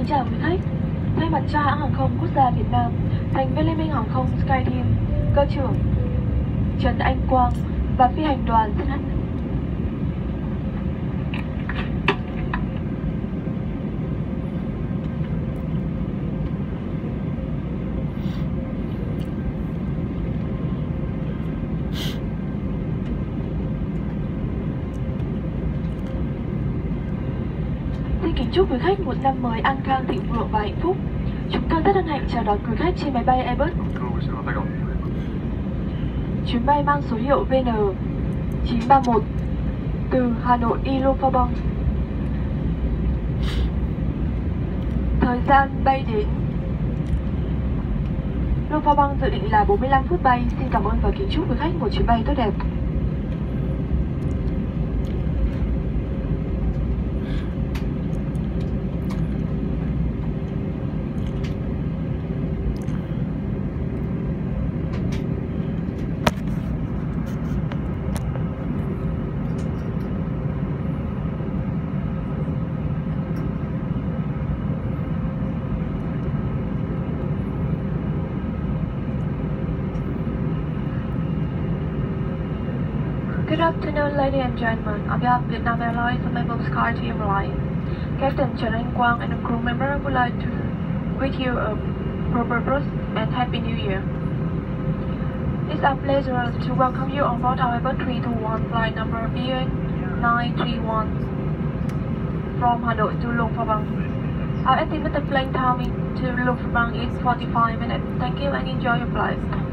chào quý khách. Thay mặt cho hãng hàng không quốc gia Việt Nam, thành viên Liên minh hàng không SkyTeam, cơ trưởng Trần Anh Quang và phi hành đoàn xin kính chúc quý khách một năm mới an khang, thịnh vượng và hạnh phúc. Chúng tôi rất hân hạnh chào đón quý khách trên máy bay Airbus. Chuyến bay mang số hiệu VN 931 từ Hanoi đi Lufthansa. Thời gian bay đến Lufthansa dự định là 45 phút bay. Xin cảm ơn và kính chúc quý khách một chuyến bay tốt đẹp. Good afternoon, ladies and gentlemen. On behalf of Vietnam Airlines and member of SkyTeam Airlines, Captain Trần Anh Quang and the crew member would like to wish you a prosperous and happy New Year. It's our pleasure to welcome you on board our Airbus 321 flight number BN931 from Hanoi to Lufthansa. Our estimated flight time to Lufthansa is 45 minutes. Thank you and enjoy your flight.